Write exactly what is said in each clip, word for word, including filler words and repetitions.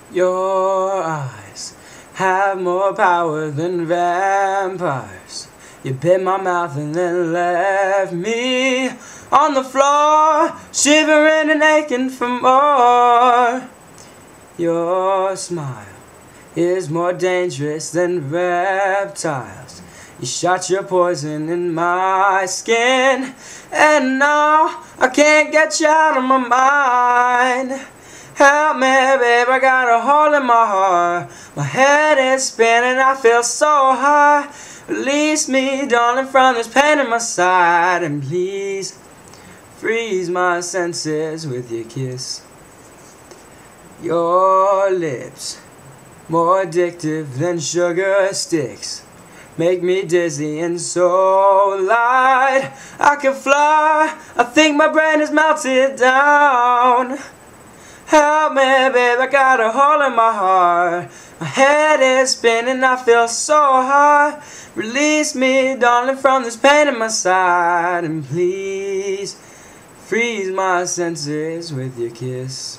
Your eyes have more power than vampires. You bit my mouth and then left me on the floor, shivering and aching for more. Your smile is more dangerous than reptiles. You shot your poison in my skin, and now I can't get you out of my mind. Help me, babe, I got a hole in my heart. My head is spinning, I feel so high. Release me, darling, from this pain in my side. And please, freeze my senses with your kiss. Your lips, more addictive than sugar sticks, make me dizzy and so light. I can fly, I think my brain is melted down. Help me, babe, I got a hole in my heart. My head is spinning, I feel so high. Release me, darling, from this pain in my side. And please, freeze my senses with your kiss.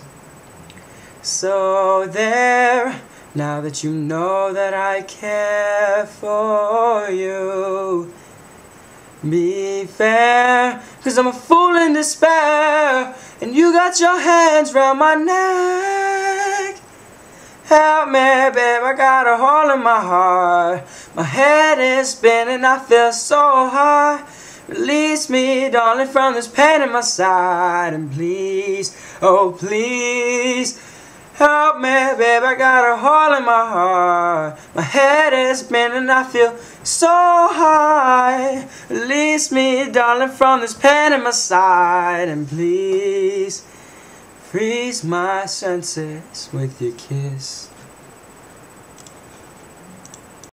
So there, now that you know that I care for you, be fair, 'cause I'm a fool in despair, and you got your hands round my neck. Help me, babe, I got a hole in my heart. My head is spinning, I feel so high. Release me, darling, from this pain in my side. And please, oh please, help me, babe, I got a hole in my heart. My head is spinning, I feel so high. Release me, darling, from this pain in my side. And please, freeze my senses with your kiss.